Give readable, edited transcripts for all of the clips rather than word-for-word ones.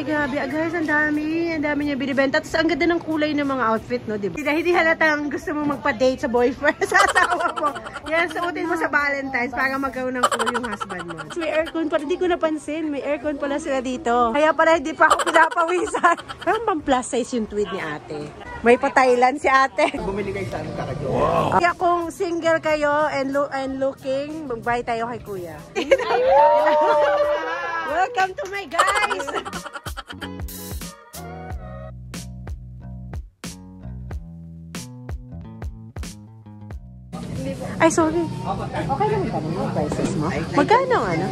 Ay, grabe. Guys, ang dami. Ang dami niya binibenta. Tapos ang ganda ng kulay ng mga outfit, no? Diba? Hindi halatang gusto mo magpa-date sa boyfriend, sa asawa mo. Yan, suotin mo sa Valentine's para magkaroon ng cool yung husband mo. May aircon pala. Hindi ko napansin. May aircon pala sila dito. Kaya pala hindi pa ako pinapawisan. Parang pang plus size yung tweed ni ate. May pa-Thailand si ate. Bumili kayo sa anong kakajo. Wow. Kaya kung single kayo and looking, mag-buy tayo kay kuya. Welcome to my guys! Ay, sorry. Okay lang ka naman prices mo? Magkano ano?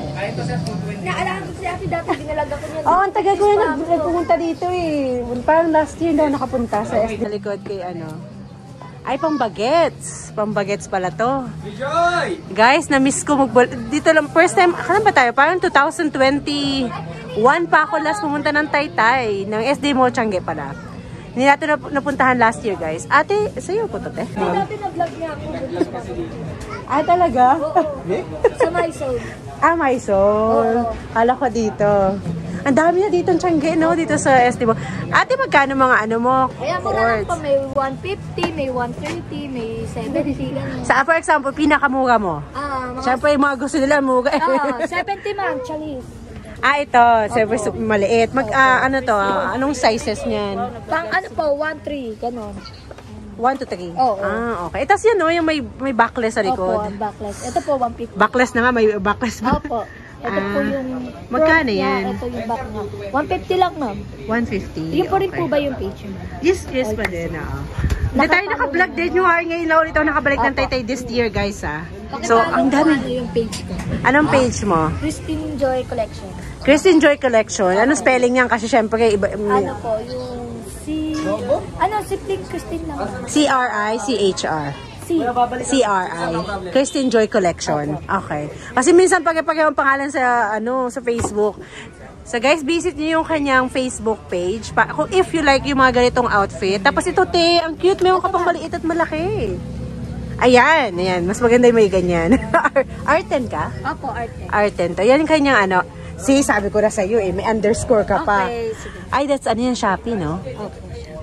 Naalala ko si Ate dati, dinalaga ko niya. Oo, ang tagal ko na nagpupunta dito eh. Parang last year daw nakapunta sa SD. Likod kay ano. Ay, pang bagets. Pang bagets pala to. Guys, na-miss ko dito lang. First time, kailan ba tayo? Parang 2021 pa ako last pumunta ng Taytay. Ng SD Mall Changi pala. Hindi natin napuntahan last year, guys. Ate, sa'yo po to, te? Dati na-vlog niya ako. Ah, talaga? Sa Mysol. Ah, Mysol. Hala ko dito. Ang dami na dito ng Changi, no? Dito sa SD Mall. Ate, magkano mga ano mo? Kaya mura lang pa, may 150, may 130, may 70. Ganun. Sa, for example, pinakamura mo? Siyempre, yung mga gusto nila, muga. 70 man, chalis. Ah, ito. Siyempre, maliit. Ano to? Anong sizes niyan? Pang ano po, 1-3, gano'n. 1 to 3? Oo. Ah, okay. Tapos yan, no? Yung may backless sa likod. Opo, backless. Ito po, 150. Backless na nga, may backless ba? Opo. Ito po yung... Magkano yan? Ito yung back na. 150 lang, ma'am. 150? Yung po rin po ba yung page mo? Yes pa din, oo. Hindi tayo naka-vlog din yung ngayon lang ulit ako nakabalik ng Taytay this year, guys, ha. So, ang dami. Ano yung page ko? Anong page mo? Christine Joy Collection. Christine Joy Collection. Anong spelling niyan? Kasi syempre, iba... Ano po, yung Sipling Christine lang. C-R-I-C-H-R. C-R-I. Christine Joy Collection. Okay. Kasi minsan pag yung pangalan sa sa Facebook. So guys, visit niyo yung kanyang Facebook page. Kung if you like yung mga ganitong outfit. Tapos ito, te, ang cute. Mayroon ka pang maliit at malaki. Ayan. Mas maganda yung may ganyan. Arten ka? Opo, Arten. Arten to. Yan yung kanyang sabi ko na sa'yo eh. May underscore ka pa. Okay, sige. Ay, that's yan, Shopee, no? Opo.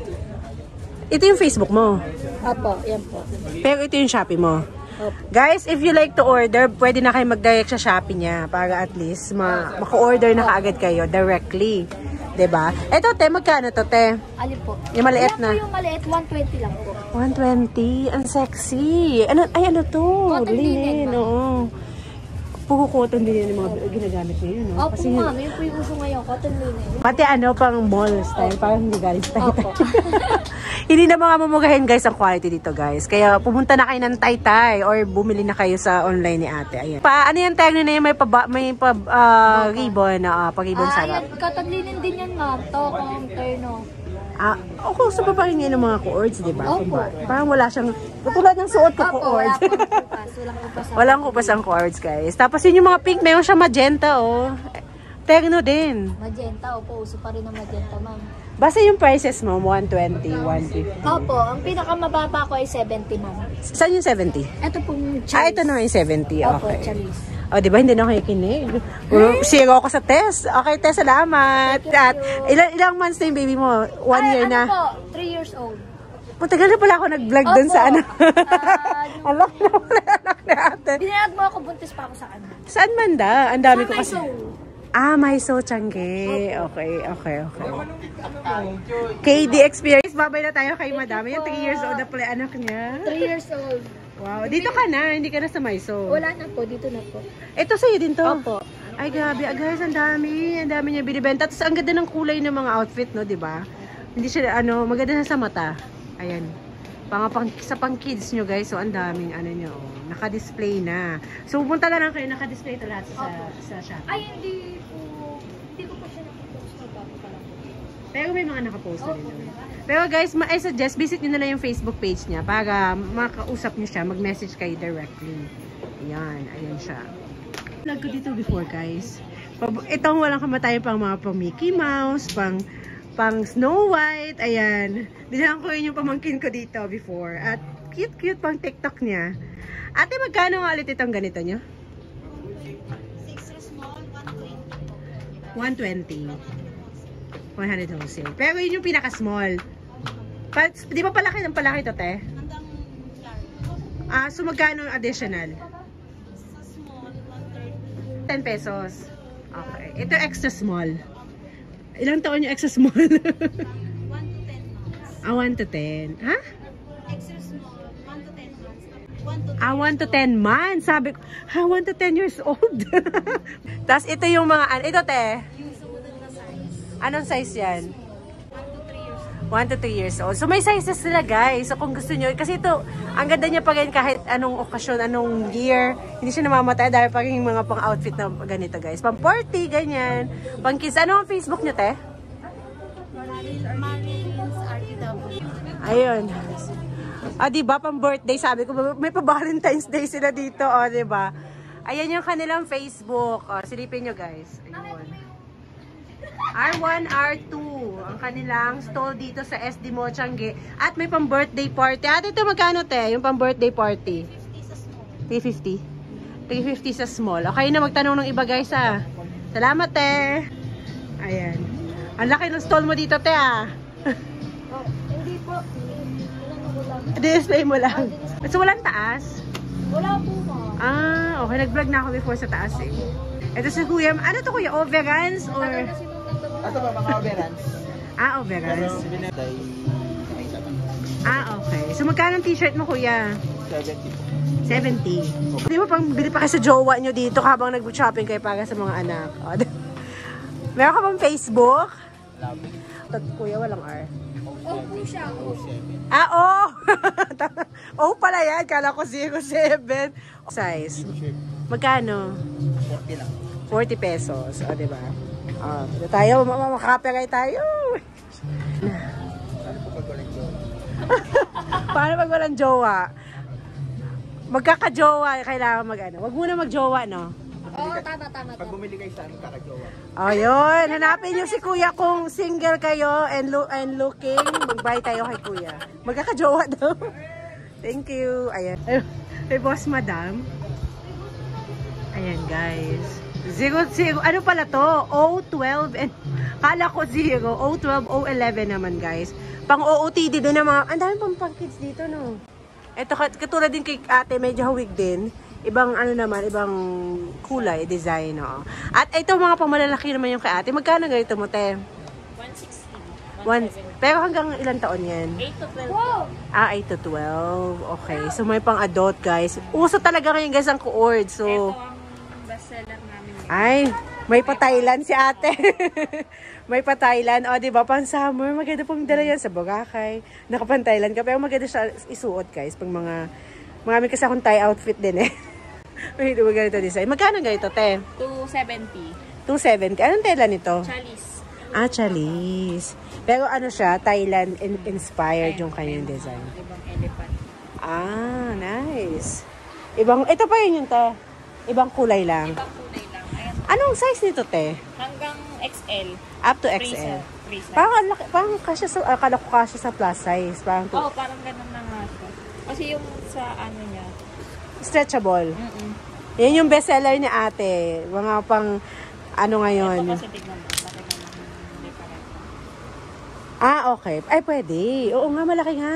Ito yung Facebook mo. Opo, yan po. Pero ito yung Shopee mo. Opo. Guys, if you like to order, pwede na kayo mag-direct sa Shopee niya para at least maka-order na kaagad kayo directly. 'Di ba? Ito, te, magkano to, te? Alin po? Yung maliit na. Yung maliit, 120 lang po. 120? Ang sexy. Ano to? Cotton linen, oo. Puro cotton din yung mga ginagamit ngayon, no? Opo, ma'am. Yun po yung uso ngayon. Cotton linen. Pati pang mall style. Parang hindi galing style. Opo. Hindi na mga mamumugahin, guys, ang quality dito, guys. Kaya pumunta na kayo ng Taytay or bumili na kayo sa online ni ate. Ayan. Ano yung tag na yun? Ribbon. Pag-ribbon sarap. Ayan. Cotton linen din yan, ma'am. Tokong, terno. Okay, so pa pa rin ng mga cords, di ba? Opo. Parang wala siyang, tulad ng suot ko Opo, cords. Walang kupas. Walang kupas ang cords, guys. Tapos yun yung mga pink, mayroon siya magenta, oh. Terno din. Magenta, opo. Uso pa rin ng magenta, ma'am. Basta yung prices mo, 120, 150. Opo, ang pinakamababa ko ay 70, ma'am. Saan yung 70? Ito pong chalis. Ito na yung 70, Opo, okay. chalis. O, di ba? Hindi na ako kikinig. Zero ako sa test. Okay, test, salamat. At ilang months na yung baby mo? 1 year na? Ano po? 3 years old. Tagal na pala ako nag-vlog dun sa ano. Alam na pala anak natin. Binayag mo ako, buntis pa ako sa ano. Saan banda? Ang dami ko kasi. Mysol. Mysol Changi. Okay. KD Experience. Babay na tayo kay madam. Yung 3 years old na pala anak niya. 3 years old. Wow. Dito ka na. Hindi ka na sa Mysol. Wala na po. Dito na po. Ito sa'yo din to? Opo. Ay, grabe. Guys, ang dami. Ang dami niya binibenta. Tapos ang ganda ng kulay ng mga outfit, no? Diba? Hindi siya, maganda na sa mata. Ayan. Sa pang kids nyo, guys. So, ang daming, nyo. Naka-display na. So, pupunta na lang kayo. Naka-display ito lahat sa shop. Ay, hindi ko po siya nakapost na bago pa lang. Pero may mga nakapost na rin naman. Pero guys, I suggest, visit nyo na lang yung Facebook page niya para makausap nyo siya, mag-message kayo directly. Ayan siya. Vlog ko dito before, guys. Itong walang kamatayan pang mga pang Mickey Mouse, pang Snow White, ayan. Dinahan ko yun yung pamangkin ko dito before. At cute pang TikTok niya. Ate, magkano nga ulit itong ganito nyo? 6 small, 120. 120. 100 wholesale. Pero yun yung pinaka-small. Di ba palaki ng palaki to, te? Hanggang large. Ah, so magkano additional? Sa small, 130. 10 pesos. Okay. Ito extra small. Ilang taon yung extra small? 1 to 10 months. Ah, 1 to 10. Ha? Extra small, 1 to 10 months. 1 to 10 Ah, 1 to 10 months. Sabi ko, ha, 1 to 10 years old. Tapos ito yung mga, ito te. Yung sumunod na size. Anong size yan? 1 to 3 years old. 1 to 3 years old. So may sizes sila guys. So kung gusto nyo, kasi ito, ang ganda niya pa rin kahit anong okasyon, anong year. Hindi siya namamatay dahil pa rin yung mga pang outfit na ganito guys. Pang party, ganyan. Pang kids. Ano ang Facebook nyo te? Marines RTW. Ayun. Ah, diba? Pang birthday, sabi ko, may pa Valentine's Day sila dito, oh, diba? Ayan yung kanilang Facebook. Oh, silipin nyo, guys. Ayun. R1, R2. Ang kanilang stall dito sa SD Mochangge. At may pang birthday party. At ito, magkano, te? Yung pang birthday party? 50 sa small. 350. 350 sa small. Okay na magtanong ng iba, guys, ah. Salamat, te. Ayan. Ang laki ng stall mo dito, te, ah. Oh, hindi po. Ano ko lang. Display mo lang. So, walang taas? Wala po ma. Ah, okay. Nag-vlog na ako before sa taas, eh. Ito si Kuya. Ano to, Kuya? Overruns or... Tagal na sinunod na Ito ba mga overruns? Ah, overruns. Binatay Ah, okay. So, magkano ang t-shirt mo, Kuya? 70. 70. Di ba pang bili pa kayo sa jowa nyo dito habang nag-shopping kayo para sa mga anak? O, meron ka bang Facebook? Love. Tad, Kuya, walang R. Oh, po siya. Oh. 07. Ah, oh! Oh, pala yan. Kala ko 07. Size. Magkano? 40 lang. 40 pesos. O, diba? Ah, tayo, makakapirate tayo. Ano po pag walang jowa? Paano pag walang jowa? Magkaka-jowa, kailangan mag-ano. Wag muna mag-jowa, no? Oh, tama. Pag bumili kayo sa amin, kakajowa. Ayun, hanapin nyo si Kuya kung single kayo and looking. Mag-buy tayo kay Kuya. Magkaka-jowa daw. Thank you. Ayan. May boss madam. Ayan, guys. 0, ano pala to? O12 and kala ko 0, O12, O11 naman guys. Pang OOTD din na mga, ang dami pang kids dito no. Ito katulad din kay ate, medyo hawig din. Ibang ano naman, ibang kulay, design no. At ito mga pamalalaki naman yung kay ate. Magkano ganito mo te? 160. Pero hanggang ilang taon yan? 8 to 12. Wow! Ah, 8 to 12. Okay. So may pang adult guys. Uso talaga ngayon guys ang kuord. So Ito ang bestseller namin. ay, may pa Thailand si ate. May pa Thailand. O, diba? Pang summer. Maganda pong dala yan sa Boracay. Nakapan Thailand ka. Pero maganda siya isuot, guys. Pag mga... Marami kasi akong Thai outfit din eh. May ganito design. Magkano ganito, te? 270. 270. Anong tela nito? Chalice. Ah, chalice. Pero ano siya? Thailand inspired yung kanyang design. Ibang elephant. Ah, nice. Ibang... Ito pa yun yung te. Ibang kulay lang. Ibang kulay lang. Ayan. Anong size nito, te? Hanggang XL. Up to Free XL. size. Free size. Parang, parang kasya sa, akala ko kasya sa plus size. Parang Oo, parang ganun na nga siya. Kasi yung sa ano niya. stretchable. Mm-mm. Yan yung bestseller ni ate. Mga pang, ano ngayon. Ito kasi tignan mo. Laki na lang yung different. Ah, okay. Ay, pwede. Oo nga, malaki nga.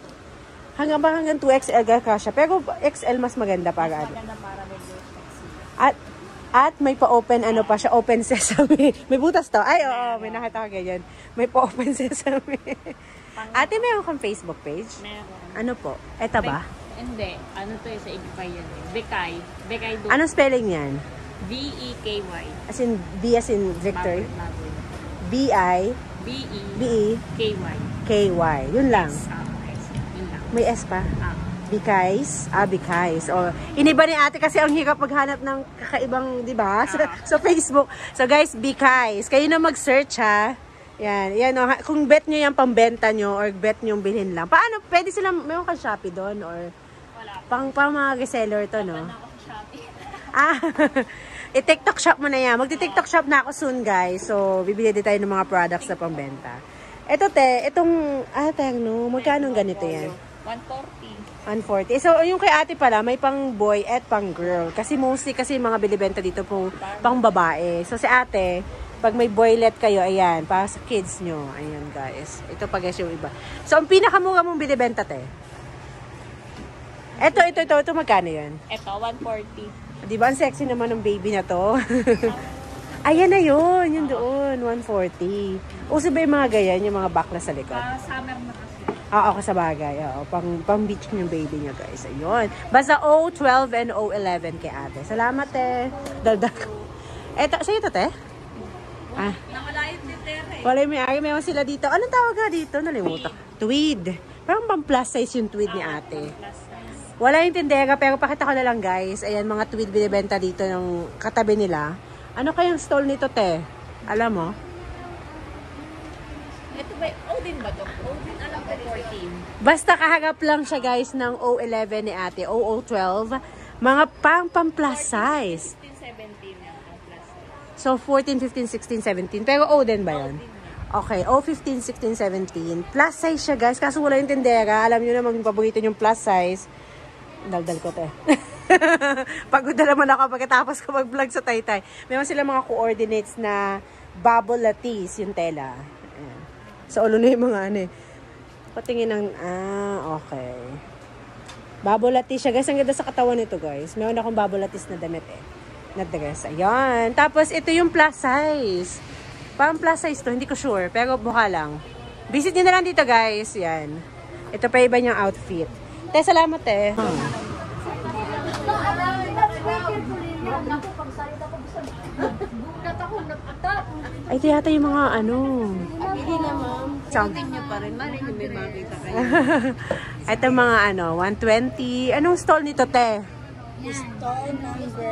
Hanggang 2XL ka kasya. Pero XL mas maganda para ano. Maganda para medyo sexy. At may pa-open, ano pa siya, open sesame. May butas to. Ay, oo, may nakita ko ganyan. May pa-open sesame. Ate, meron kang Facebook page? Meron. Ano po? Eto ba? Hindi. Ano to sa Igpay yan eh. Bekay. Bekay do. Anong spelling yan? V-E-K-Y. As in, B as in Victor? Mabel. B-I, B-E. B-E, K-Y. Yun lang. S. Yun lang. May S pa? Ah. Bikais. O, iniba ni ate kasi ang hirap maghanap ng kakaibang, di ba? Sa Facebook. So guys, Bikais. Kayo na mag-search ha. Yan o. Kung bet nyo yan pambenta nyo or bet nyo bilhin lang. Paano? Pwede silang, meron kang Shopee doon or Wala. pang mga reseller to, no? Wala ako sa Shopee. Ah, i-TikTok shop mo na yan. Magti-TikTok shop na ako soon, guys. So, bibili din tayo ng mga products na pambenta. Ito, te, itong, no, magkano ganito yan? 140. 140. So, yung kay ate pala, may pang boy at pang girl. Kasi mostly, kasi mga bilibenta dito pang babae. So, si ate, Pag may boylet kayo, ayan, para sa kids nyo. Ayan, guys. Ito pa, guys, yung iba. So, ang pinakamura mong binibenta, te? Ito, magkano yan? Ito, 140. Di ba, ang sexy naman ng baby na to? Ayan na yun, yun doon, 140. Uso ba yung mga ganyan, yung mga bakla sa likod? Summer na kasi. Oo, kasabagay. Oo, pang beach yung baby niya, guys. Ayun. Basta O12 and O11 kay ate. Salamat, te. Daldag. Eto, sa'yo ito, te? Ah. Nawala yung titere. Wala yung may-ari. Meron sila dito. Anong tawag nga dito? Nalimutan. Tweed. Parang pang plus size yung tweed ni ate. Wala yung tindera, pero pakita ko na lang, guys. Ayan, mga tweed binibenta dito ng katabi nila. Ano kayang stall nito, te? Alam mo? Ito ba, Odin ba ito? Odin, alam ko 14. Basta kaharap lang siya, guys, ng O11 ni ate. O12. Mga pang plus size. 16, 17 yan ang plus. So, 14, 15, 16, 17. Pero O din ba yun? Okay, O 15, 16, 17. Plus size siya, guys. Kaso wala yung tindera. Alam nyo naman yung paborito yung plus size. Daldal ko, te. Pagod na naman ako pagkatapos ko mag-vlog sa Taytay. Meron sila mga coordinates na bubble lattice, yung tela. Ayan. Sa ulo na yung mga ano eh. Patingin ng, okay. Bubble lattice siya. Guys, ang ganda sa katawan nito, guys. Meron akong bubble lattice na damit eh. Na dress. Ayan. Tapos, ito yung plus size. Parang plus size to. Hindi ko sure. Pero buka lang. Visit nyo na lang dito, guys. Yan. Ito pa iba niyang outfit. Te, salamat eh. Ay, ito yata yung mga ano. Hindi na, ma'am. Sabihin niyo pa rin. Mali niyo may makita kayo. Ito mga ano, 120. Anong stall nito, te? Stall number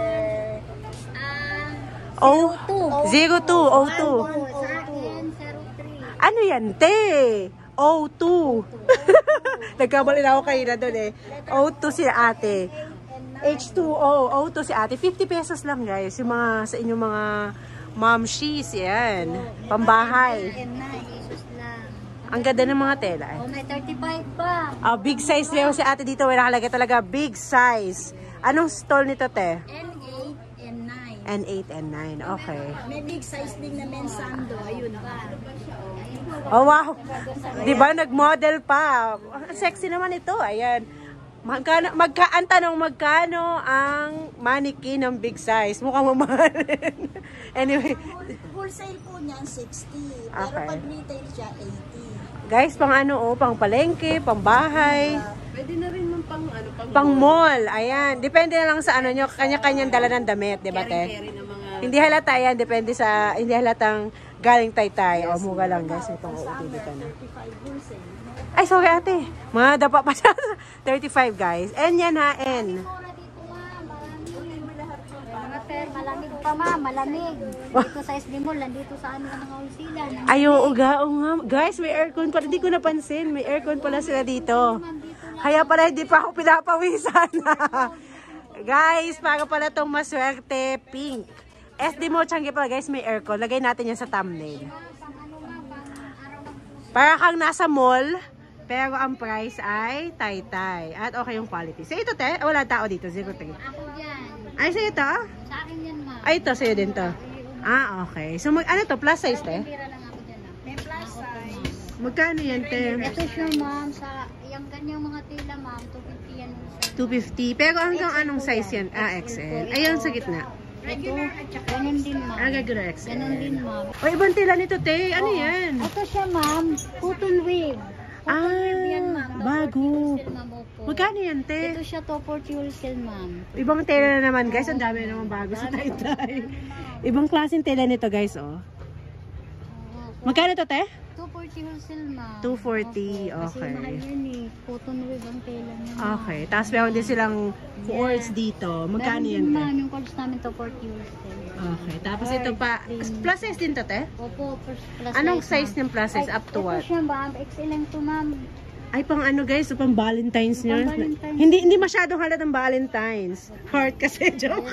O02. 02. O2. sa akin, 03. Ano yan, te? O2. Nagkamali na ako kayo na doon eh. O2 si ate. H2O. O2 si ate. 50 pesos lang, guys. Yung mga, sa inyong mga momshies, yan. Pambahay. And 9, Jesus lang. Ang ganda ng mga tela eh. Oh, may 35 pa. Big size meron si ate dito. May nakalagay talaga big size. Anong stall nito, te? N8 and 9. N8 and 9. Okay. May big size din na mensando. Ayun pa. Oh, wow. Diba, nag-model pa. Ang sexy naman ito. Ayan. Ang tanong, magkano ang mannequin ng big size? Mukhang mamahalin. Anyway. Wholesale po niyan, 60. Pero Okay. pag retail siya, 80. Guys, pang ano, pang palengke, pang bahay, Pwede na rin ng pang ano, pang mall. Ayan. Depende na lang sa ano nyo, kanya-kanyang dala ng damit. Diba, te? carry ng mga... Hindi halata yan. Depende sa, hindi halatang galing Taytay. O, mura lang, guys. Itong uutubi ka na. 35 wholesale. Ay, sorry, ate. Mga dapa pa siya. 35, guys. N yan, ha? N. Mura dito, ma'am. Malamig. Malamig pa, ma'am. Malamig. Dito sa SD Mall, nandito sa amin ang mga wholesale. Ay, oo nga. Guys, may aircon pala. Hindi ko napansin. May aircon pala sila dito. Kaya pala hindi pa ako pinapawisan. Guys, para pala itong maswerte pink. SD mo, Changi pala. Guys, may aircon. Lagay natin yan sa thumbnail. Para kang nasa mall, pero ang price ay Taytay. At okay yung quality. Sa ito, te? Wala tao dito. 03. Ako dyan. Ay, sa'yo to? Sa akin yan, ma'am. Ay, ito. Sa'yo din to. Okay. So, ano to? Plus size, te? Tira lang ako dyan, ma'am. May plus size. Magkano yan, te? Ito siya, ma'am. Sa yung ganyang mga tila, ma'am. 250 yan. 250. Pero hanggang anong size yan? XL. Ayun, sa gitna. Ito, ganun din, ma'am. Regular XL. Ganun din, ma'am. O, ibang tila nito, te. Ano yan? Ito siya, ma'am. Cotton wave. Yan, ma'am. Bago. Wholesale, ma'am, opo. Magkano yan, te? Ito siya, 240 wholesale, ma'am. Ibang tela na naman, guys. Ang dami naman bago sa Taytay. Ibang klaseng tela nito, guys, oh. Magkano to, te? 240 wholesale, ma'am. 240, Opo. Kasi okay. mahal yan eh. Cotton wave ang tela niya. Okay. Tapos meron din silang cords dito. Magkano yan, te? Ma'am, yung cords namin 240 wholesale. Okay. Tapos ito pa. Plus size din to, te? Opo, plus Anong size, size ng plus size? Up to what? Ito siya, ma'am. XL lang to, ma'am. Ay, pang ano guys, pang Valentine's nyo. Pang Valentine's. Hindi masyadong halatang Valentine's. Heart kasi, joke.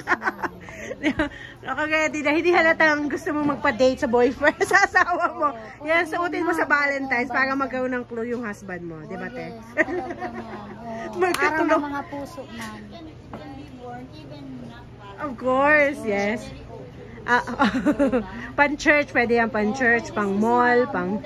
Hindi halatang gusto mo magpa-date sa boyfriend, sa asawa mo. Yan, suotin mo sa Valentine's para magkaroon ng clue yung husband mo. Di ba, te? Yes, talaga, ma'am. Magkatulog. Araw ng mga puso, ma'am. Of course, yes. Pan-church, pwede yan. Pan-church, pang-mall, pang...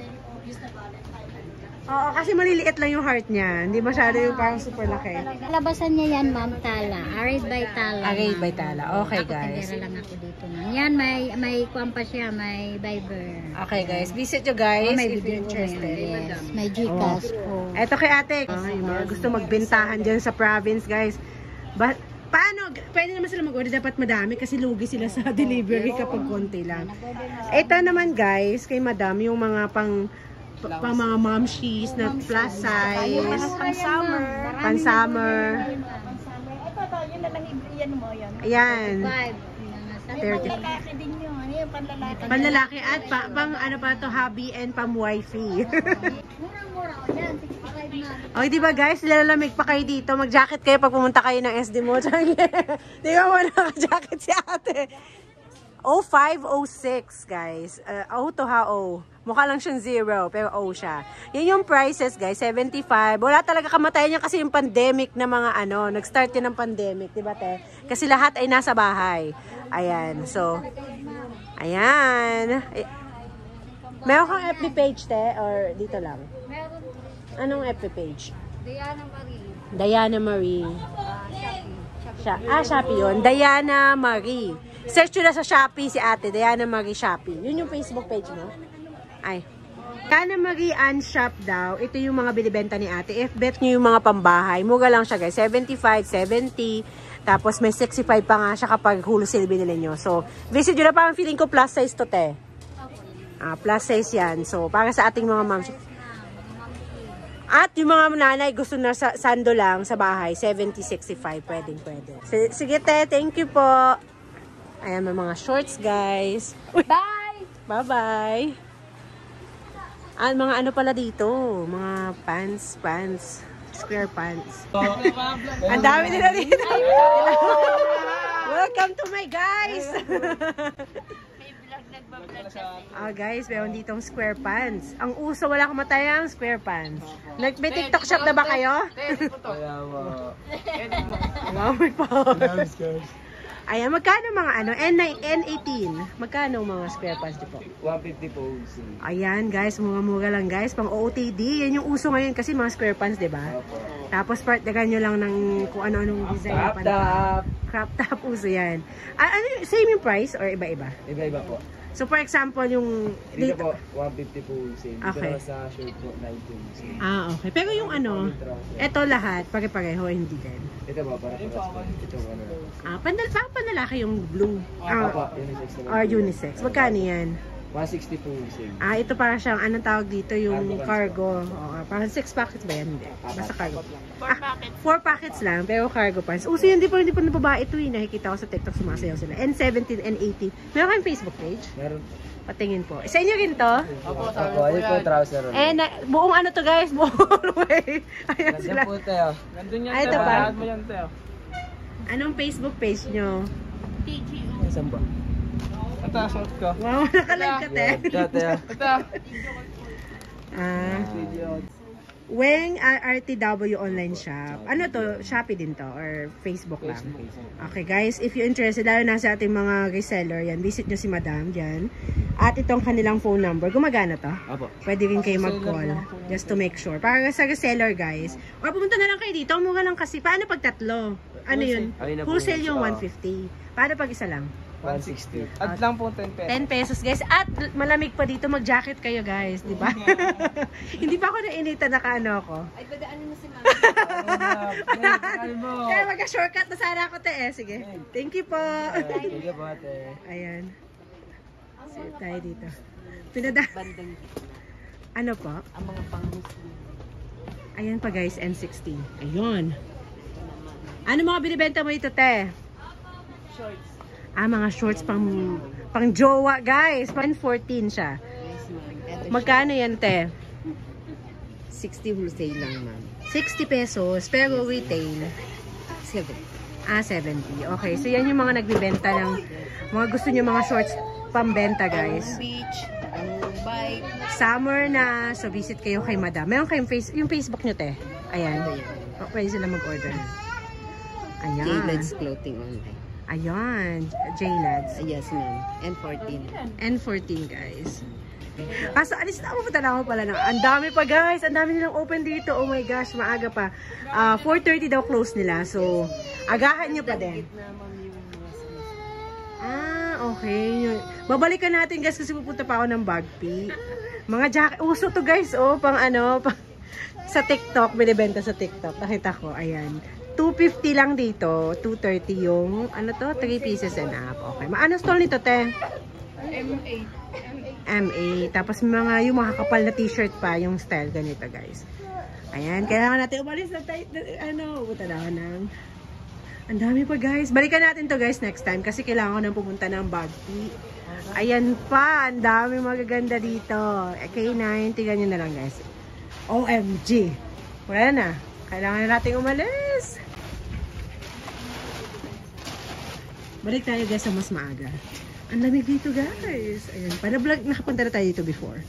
Oo, kasi maliliit lang yung heart niya. Hindi masyado yung parang super laki. Labasan niya yan, Ma'am Tala. Arrayed by Tala. Arrayed by Tala. Okay, Ako, guys. tindera lang ako dito. Yan, may kuwan pa siya, may Viber. Okay, guys. Visit nyo, guys, May if video you're ko ngayon, interested. yes. May Gcash po. Eto kay ate. Yung mga gusto magbentahan dyan sa province, guys. Paano? Pwede naman sila mag-order. Dapat madami kasi lugi sila sa delivery kapag konti lang. Ito naman, guys, kay madam, yung mga pang mga momshies na plus size. Pang-summer. Pan-summer. Ito, yun na lang yan mo, yan. Ayan. 5. 30. Panlalaki din yun. Yan, panlalaki. Panlalaki at pang ano pa to, hubby and pang-wifey. Murang-mura ko yan. 65 na. Okay, di ba guys, lalamig pa kayo dito. Mag-jacket kayo pag pumunta kayo ng SD mo. Di ba mo naka-jacket si ate? 0506 guys. O to ha, O. Mukha lang siyang 0, pero O siya. Yan yung prices guys, 75. Wala talaga kamatayan niya kasi yung pandemic na mga ano, nag-start din ng pandemic, di ba te? Kasi lahat ay nasa bahay. Ayan, so, ayan. Meron kang FB page te, or dito lang? Meron. Anong FB page? Diana Marie. Diana Marie. Shopee. Shopee yun. Diana Marie. Search nyo na sa Shopee si ate. Diana Marie Shopee. Yun yung Facebook page mo. Ay. Diana Marie Ann Shop daw. Ito yung mga binibenta ni ate. If bet nyo yung mga pambahay, mura lang siya guys. 75, 70. Tapos may 65 pa nga siya kapag wholesale binili nyo. So, visit nyo na, parang feeling ko plus size to te. Plus size yan. So, para sa ating mga moms. At yung mga nanay gusto na sa sando lang sa bahay, 70, 65, pwede. Sige te, thank you po. Ayan, may mga shorts guys. Uy, Bye! bye-bye. At mga ano pala dito, mga pants, square pants. Ang dami nila dito. Welcome to my guys. Guys, meron ditong square pants. Ang uso, wala kamatayang square pants. May TikTok shop na ba kayo? Wow, may power. Ayan, magkano mga ano? N18. Magkano mga square pants po? 150 po. Ayan, guys, mura lang guys. Pang OOTD. Yan yung uso ngayon kasi mga square pants, di ba? Tapos part-dagan nyo lang ng kung ano-anong design na pants. Crop top, uso yan. Ano, same yung price or iba-iba? Iba-iba po. So, for example, yung... Dito po, 150 po same. Okay. Dito sa shirt po, 19 same. Okay. Pero yung ano, eto lahat, pare-pareho, hindi din. Ito po, para ito ano. Panlalaki yung blue. Opo, unisex naman. Or unisex. Magkano yan? 160 po same. Ito para siyang, anong tawag dito, yung cargo. Parang 6 packets ba yan? Hindi. Basta cargo. 4 packets lang, pero cargo pants. Uso yun, hindi pa na babae ito eh. Nakikita ko sa TikTok, sumasayaw sila. N17, N18. Meron kayong Facebook page? Meron. Patingin po. Sa inyo rin to? Opo, ayun po yung trouser. Buong ano to guys, buong way. Ayan Nandyan sila. po tayo. Nandun yan Ito pa. mo yan tayo. Anong Facebook page nyo? Saan ba? Ito, short ko. Wow, nakalag ka te. Ito. Weng RTW online shop. Ano to? Shopee din to? Or Facebook lang? Okay guys, if you're interested, lalo na sa ating mga reseller, yan, visit nyo si Madam dyan. At itong kanilang phone number. Gumagana to? Apo. Pwede rin kayo mag-call. Just to make sure. Para sa reseller guys. Or pumunta na lang kayo dito. Mura lang kasi. Paano pag tatlo? Ano yun? Wholesale yung 150. Paano pag isa lang? 160. At lang po 10 pesos. 10 pesos guys. At malamig pa dito, mag-jacket kayo guys, di ba? Hindi pa ako nainita, naka-ano ako. Ay, badaanin mo si Mama. Kaya mag-shortcut na sana ako te. Sige. Thank you po. Thank you po ate. Ayan. Sige tayo dito. Pinada. Ano po? Ang mga pang-Muslim. Ayan pa guys, N16. Ayun. Ano mga binibenta mo ito te? Shorts. Mga shorts pang jowa guys. 114 siya. Magkano yan te? 60 wholesale lang, ma'am. 60 pesos, pero retail. 7. 70. Okay, so yan yung mga nagbibenta ng mga gusto nyo mga shorts pambenta guys. Beach, bike. Summer na, so visit kayo kay Madam. Meron kayong yung Facebook nyo te. Ayan. Pwede sila mag-order. Ayan. Tailored clothing online. Ayan, J-Lads. Yes, ma'am. And 14. N14 guys. Kaso alis na ako, punta na ako pala na. Ang dami pa guys, ang dami nilang open dito. Oh my gosh, maaga pa. 4:30 daw close nila. So, agahan nyo pa din. Okay. Babalikan natin guys kasi pupunta pa ako ng Bagpi. Mga jacket. Uso to guys, oh. Pang ano, sa TikTok. Binibenta sa TikTok. Nakita ko, ayan. 250 lang dito. 230 yung, ano to? 3 pieces and up. Okay. Maano stall nito, te? MA. Tapos yung mga kapal na t-shirt pa, yung style ganito, guys. Ayan. Kailangan natin umalis na tayo. Punta na ako ng... Ang dami pa, guys. Balikan natin to guys, next time. Kasi kailangan ko nang pumunta ng Bagpi. Ayan pa. Ang dami magaganda dito. K9. Tignan nyo na lang, guys. OMG. Wala na. Kailangan na natin umalis. Balik tayo guys sa mas maaga. Ang lamig dito guys. Ayan. Para-vlog, nakapunta na tayo dito before.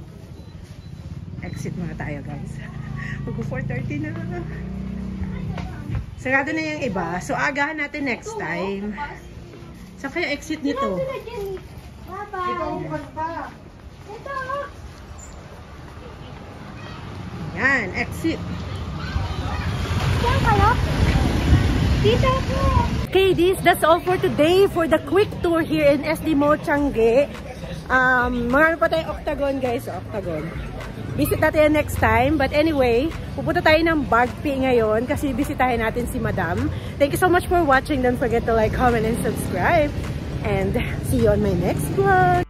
Exit muna tayo guys. Mag-4:30 na. Sarado na yung iba. So agahan natin next time. Saan kaya exit nito? Yan, exit. Saan kayo? Dito ako. Okay, that's all for today for the quick tour here in SD Mall Changi. Marami pa tayong Octagon guys, Octagon. Visit natin next time. But anyway, pupunta tayo ng Bagpi ngayon kasi bisitahin natin si Madam. Thank you so much for watching. Don't forget to like, comment, and subscribe. And see you on my next vlog.